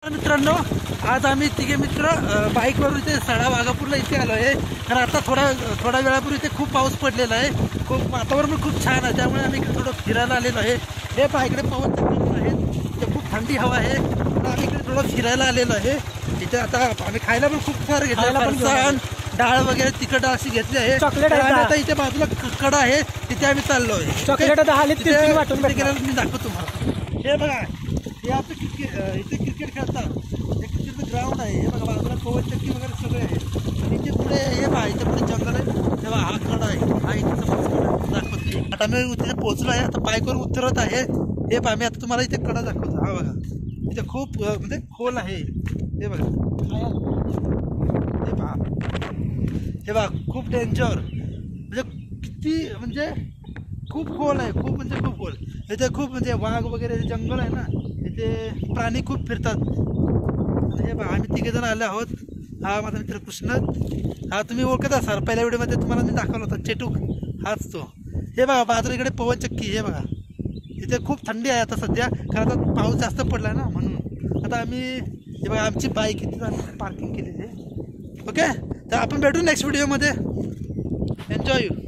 मित्रांनो, आज आम्ही तिघे मित्र बाईकवर इथे सडा वाघापूरला इथे आलो आहे. कारण आता थोडा वेळापूर्वी इथे खूप पाऊस पडलेला आहे. खूप वातावरण खूप छान आहे, त्यामुळे आम्ही इकडे थोडं फिरायला आलेलो आहे. हे पहा इकडे पवन चक्की आहेत, इथे खूप थंडी हवा आहे. तर आम्ही इकडे थोडं फिरायला आलेलो आहे. इथे आता आम्ही खायला पण खूप सारं घेतलं, डाळ वगैरे तिखट अशी घेतली आहे. चॉकलेट आता इथे बाजूला कडा आहे, तिथे आम्ही चाललो आहे. चॉकलेट मी दाखवतो तुम्हाला. हे बघा, हे आपलं इथे क्रिकेट खेळतात, हे क्रिकेटचं ग्राउंड आहे. हे बघा बाजूला पवन चक्की वगैरे सगळे आहे. आणि इथे पुढे हे बघा, इथे पुढे जंगल आहे. तेव्हा हा कडा आहे, हा इथे दाखवते. आता मी इथे पोहोचलो आहे. आता बाईकवर उतरत आहे. हे पहा, मी आता तुम्हाला इथे कडा दाखवतो. हा बघा, इथे खूप म्हणजे खोल आहे. हे बघा, हे पहा, हे बघा खूप डेंजर, म्हणजे किती म्हणजे खूप खोल आहे, खूप म्हणजे खूप खोल. इथे खूप म्हणजे वाघ वगैरे जंगल आहे ना, इथे प्राणी खूप फिरतात. आणि हे बघा, आम्ही तिघे जण आले आहोत. हा माझा मित्र कृष्ण, हा तुम्ही ओळखत असाल, पहिल्या व्हिडिओमध्ये तुम्हाला मी दाखवलं होतं चेटूक, हाच तो. हे बघा बाजूला इकडे पवन चक्की. हे बघा, इथे खूप थंडी आहे आता सध्या, कारण आता पाऊस जास्त पडला ना, म्हणून. आता आम्ही हे बघा, आमची बाईक इथे पार्किंग केलेली आहे. ओके, तर आपण भेटू नेक्स्ट व्हिडिओमध्ये. Enjoy you.